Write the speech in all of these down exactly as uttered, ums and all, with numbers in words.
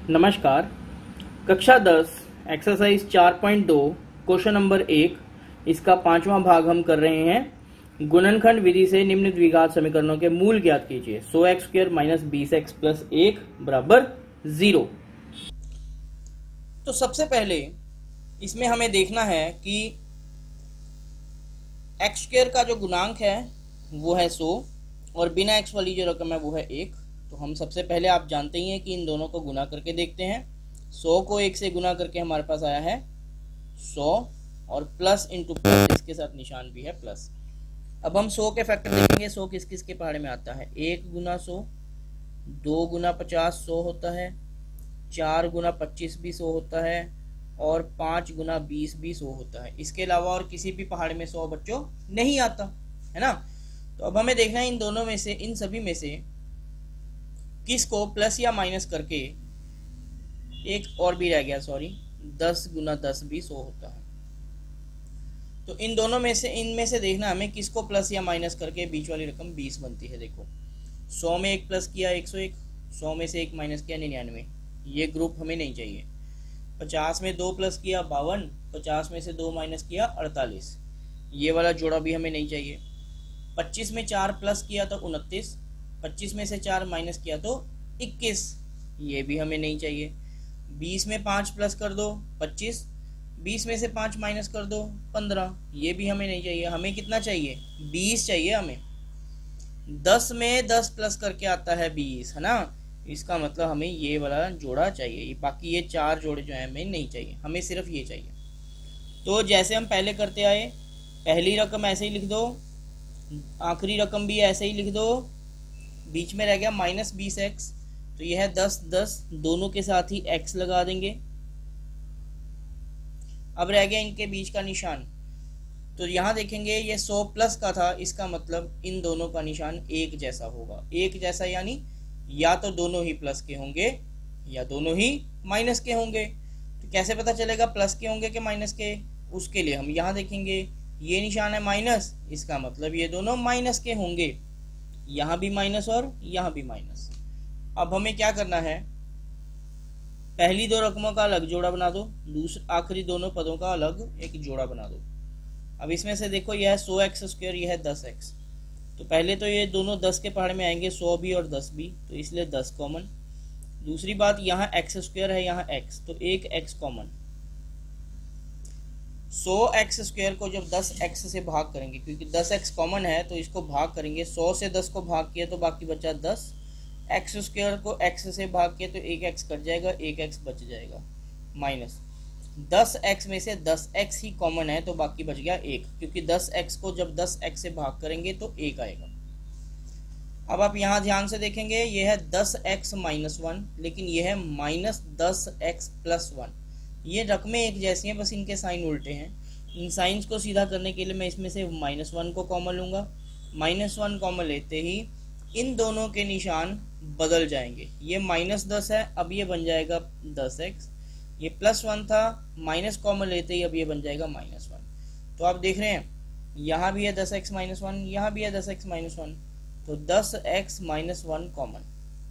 नमस्कार। कक्षा दस एक्सरसाइज चार पॉइंट दो क्वेश्चन नंबर एक, इसका पांचवा भाग हम कर रहे हैं। गुणनखंड विधि से निम्न द्विघात समीकरणों के मूल ज्ञात कीजिए। सौ एक्स स्क्र माइनस बीस एक्स प्लस एक बराबर जीरो। तो सबसे पहले इसमें हमें देखना है कि एक्स स्क्र का जो गुणांक है वो है सौ और बिना एक्स वाली जो रकम है वो है एक। तो हम सबसे पहले, आप जानते ही हैं कि इन दोनों को गुना करके देखते हैं। सौ को एक से गुना करके हमारे पास आया है सौ और प्लस इंटू प्लस, इसके साथ निशान भी है प्लस। अब हम सौ के फैक्टर देखेंगे। सौ किस किस के पहाड़े में आता है? एक गुना सौ, दो गुना पचास सौ होता है, चार गुना पच्चीस भी सौ होता है और पाँच गुना बीस भी सौ होता है। इसके अलावा और किसी भी पहाड़ में सौ बच्चों नहीं आता है ना। तो अब हमें देखना है इन दोनों में से, इन सभी में से किसको प्लस या माइनस करके, एक और भी रह गया सॉरी, दस गुना दस भी सौ होता है। तो इन दोनों में से, इनमें से देखना हमें किसको प्लस या माइनस करके बीच वाली रकम बीस बनती है। देखो, सौ में एक प्लस किया एक सौ एक, सौ में से एक माइनस किया निन्यानवे, ये ग्रुप हमें नहीं चाहिए। पचास में दो प्लस किया बावन, पचास में से दो माइनस किया अड़तालीस, ये वाला जोड़ा भी हमें नहीं चाहिए। पच्चीस में चार प्लस किया तो उनतीस, पच्चीस में से चार माइनस किया तो इक्कीस, ये भी हमें नहीं चाहिए। बीस में पाँच प्लस कर दो पच्चीस, बीस में से पाँच माइनस कर दो पंद्रह, ये भी हमें नहीं चाहिए। हमें कितना चाहिए? बीस चाहिए हमें। दस में दस प्लस करके आता है बीस, है ना। इसका मतलब हमें ये वाला जोड़ा चाहिए, बाकी ये चार जोड़े जो है हमें नहीं चाहिए, हमें सिर्फ ये चाहिए। तो जैसे हम पहले करते आए, पहली रकम ऐसे ही लिख दो, आखिरी रकम भी ऐसे ही लिख दो, बीच में रह गया माइनस बीस एक्स, तो यह है दस दस, दोनों के साथ ही एक्स लगा देंगे। अब रह गया इनके बीच का निशान। तो यहाँ देखेंगे ये सौ प्लस का था, इसका मतलब इन दोनों का निशान एक जैसा होगा। एक जैसा यानी या तो दोनों ही प्लस के होंगे या दोनों ही माइनस के होंगे। तो कैसे पता चलेगा प्लस के होंगे कि माइनस के? उसके लिए हम यहाँ देखेंगे, ये निशान है माइनस, इसका मतलब ये दोनों माइनस के होंगे। यहाँ भी माइनस और यहाँ भी माइनस। अब हमें क्या करना है, पहली दो रकमों का अलग जोड़ा बना दो, दूसरे आखिरी दोनों पदों का अलग एक जोड़ा बना दो। अब इसमें से देखो, यह है सौ एक्स स्क्वायर, यह है दस एक्स। तो पहले तो ये दोनों दस के पहाड़ में आएंगे, सौ भी और दस भी, तो इसलिए दस कॉमन। दूसरी बात, यहाँ एक्स स्क्वायर है, यहाँ एक्स, तो एक एक्स कॉमन। सौ एक्स स्क्वायर को जब दस एक्स से भाग करेंगे, क्योंकि दस एक्स कॉमन है तो इसको भाग करेंगे, सौ से दस को भाग किया तो बाकी बचा दस। एक्स स्क्वायर को एक्स से भाग किया तो एक एक्स कट जाएगा, एक एक्स बच जाएगा, माइनस दस एक्स में से दस एक्स ही कॉमन है तो बाकी बच गया एक, क्योंकि दस एक्स को जब दस एक्स से भाग करेंगे तो एक आएगा। अब आप यहाँ ध्यान से देखेंगे, यह है दस एक्स माइनस वन, लेकिन यह है माइनस दस एक्स प्लस वन। ये रकमें एक जैसी हैं, बस इनके साइन उल्टे हैं। इन साइंस को सीधा करने के लिए मैं इसमें से माइनस वन को कॉमन लूँगा। माइनस वन कॉमन लेते ही इन दोनों के निशान बदल जाएंगे। ये माइनस दस है, अब ये बन जाएगा दस एक्स। ये प्लस वन था, माइनस कॉमन लेते ही अब ये बन जाएगा माइनस वन। तो आप देख रहे हैं, यहाँ भी है दस एक्स माइनस वन, यहाँ भी है दस एक्स माइनस वन, तो दस एक्स माइनस वन कॉमन।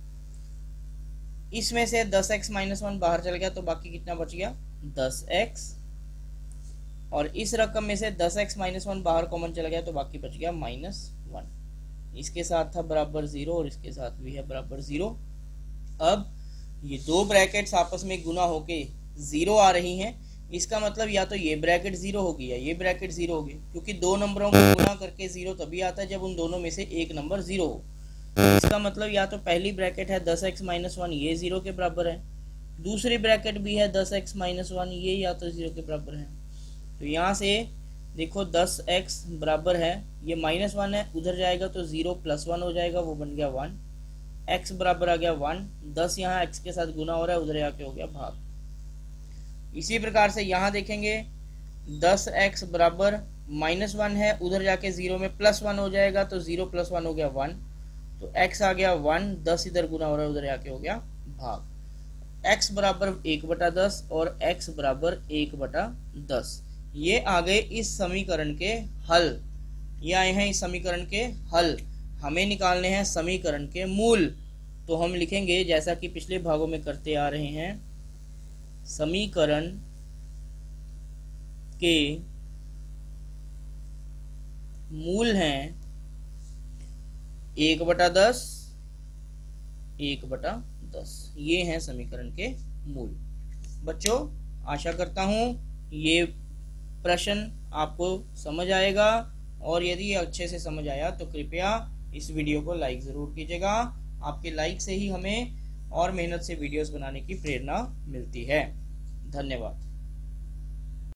इसमें से दस एक्स माइनस वन बाहर चल गया तो बाकी कितना बच गया? दस एक्स। और इस रकम में से दस एक्स माइनस वन बाहर कॉमन चला गया तो बाकी बच गया माइनस वन। इसके साथ था बराबर जीरो और इसके साथ भी है बराबर जीरो। अब ये दो ब्रैकेट्स आपस में गुना होके जीरो आ रही हैं, इसका मतलब या तो ये ब्रैकेट जीरो होगी या ये ब्रैकेट जीरो होगी, क्योंकि दो नंबरों को गुना करके जीरो तभी आता है जब उन दोनों में से एक नंबर जीरो हो। इसका मतलब या तो पहली ब्रैकेट है दस एक्स माइनस वन, ये जीरो के बराबर है, दूसरी ब्रैकेट भी है दस एक्स माइनस वन, ये या तो जीरो के बराबर है। तो यहाँ से देखो दस एक्स बराबर है, ये माइनस वन है, उधर जाएगा तो जीरो प्लस वन हो जाएगा, वो बन गया वन। एक्स बराबर आ गया वन, दस यहाँ एक्स के साथ गुना हो रहा है, उधर आके हो गया भाग। इसी प्रकार से यहाँ देखेंगे, दस एक्स बराबर माइनस वन है, उधर जाके जीरो में प्लस वन हो जाएगा, तो जीरो प्लस वन हो गया वन, तो x आ गया वन, दस इधर गुना हो रहा है, उधर आके हो गया भाग। x बराबर एक बटा दस और x बराबर एक बटा दस, ये आ गए इस समीकरण के हल। ये आए हैं इस समीकरण के हल। हमें निकालने हैं समीकरण के मूल। तो हम लिखेंगे जैसा कि पिछले भागों में करते आ रहे हैं, समीकरण के मूल हैं एक बटा दस, एक बटा दस। ये हैं समीकरण के मूल। बच्चों, आशा करता हूं ये प्रश्न आपको समझ आएगा, और यदि अच्छे से समझ आया तो कृपया इस वीडियो को लाइक ज़रूर कीजिएगा। आपके लाइक से ही हमें और मेहनत से वीडियोस बनाने की प्रेरणा मिलती है। धन्यवाद।